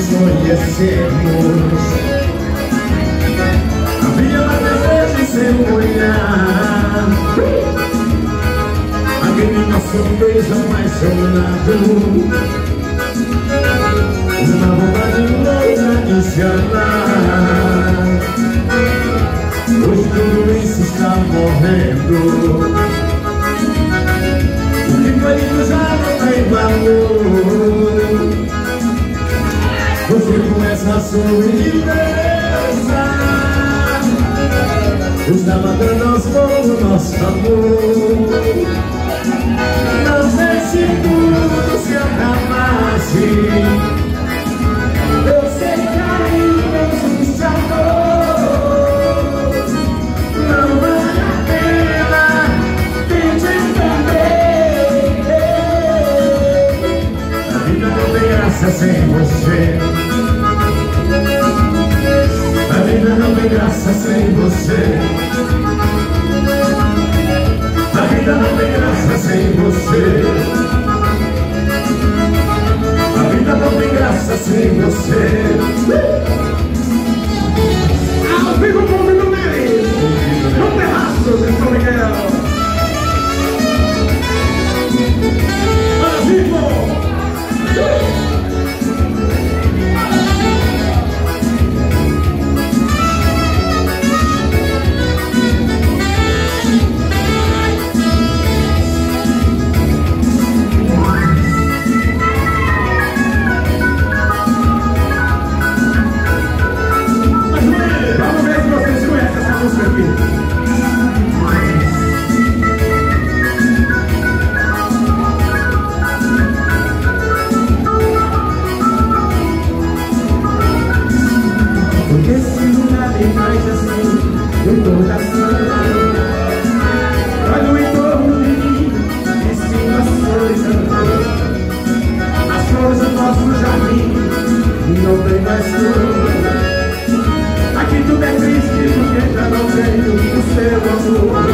nos conhecemos. Havia mais desejo em seu olhar, aquele nosso beijo apaixonado, uma vontade louca de se amar. Hoje tudo isso está morrendo, o que foi dito já não tem valor. Você com essa sua indiferença está matando aos poucos o nosso amor. Não sei se tudo se acabasse, eu sei que ainda existe amor. Não vale a pena tente entender, a vida não tem graça sem você. A vida não tem graça sem você. A vida não tem graça sem você. A vida não tem graça sem você. Ao vivo com o Vivo Neles, no terraço de São Miguel. Ao vivo. Olho em torno de mim e sinto a solidão. As flores do nosso jardim não tem mais cor. Aqui tudo é triste porque já não tenho o seu amor.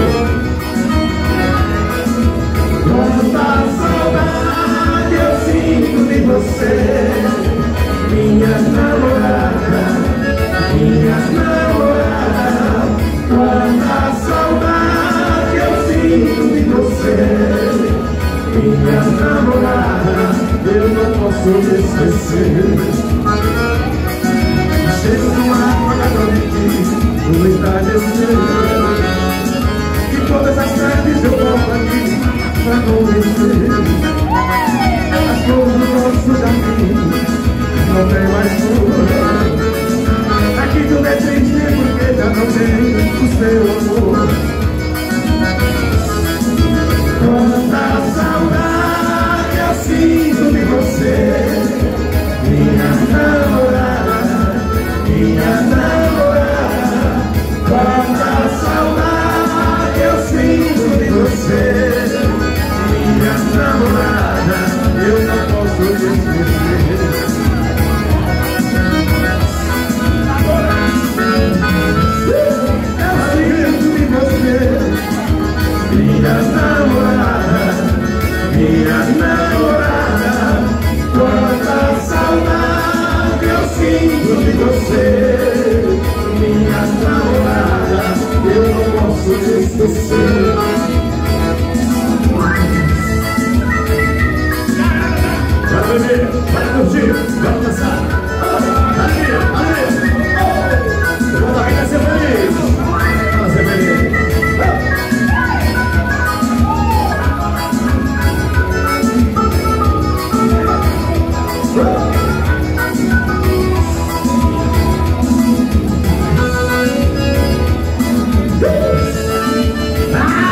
Quanta saudade eu sinto de você, minha namorada, minha namorada. Quanta saudade eu sinto de você, minha namorada, eu não posso te esquecer. Chego de uma água da noite, no estádio seu, e todas as tardes eu volto aqui pra convencer. As flores do nosso jardim não tem mais cor. Aqui tudo é triste porque já não tem o seu amor. Quanta saudade eu sinto de você, minha namorada, minha namorada. Quanta saudade eu sinto de você, minha namorada, eu não posso te esquecer. Minha namorada, minha namorada. Quanta saudade eu sinto de você, minha namorada, eu não posso te esquecer. Vai beber, vai curtir, vai dançar. Alegria, alegria. Eu vou dar pra ser feliz. Vamos ser feliz. Ah!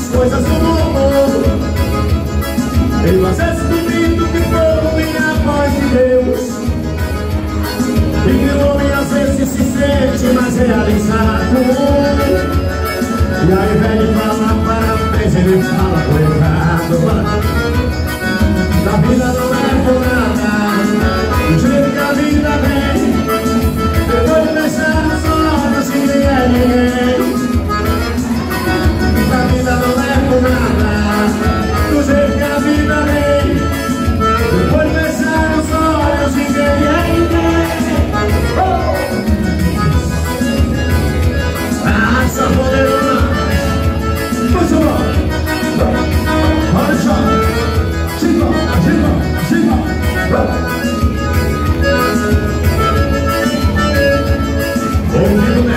coisas do mundo. Eu às vezes duvido que for minha voz de Deus, e que o homem às vezes se sente mais realizado. E ao invés de falar parabéns, ele fala coitado. A vida não é por nada, do jeito que a vida vem. Depois de deixar os olhos que nem é ninguém. A vida não é por nada, do jeito que a vida vem. Depois de deixar os olhos que nem é ninguém. Ah, essa poderosa. Muito bom. Olha só. Ouvindo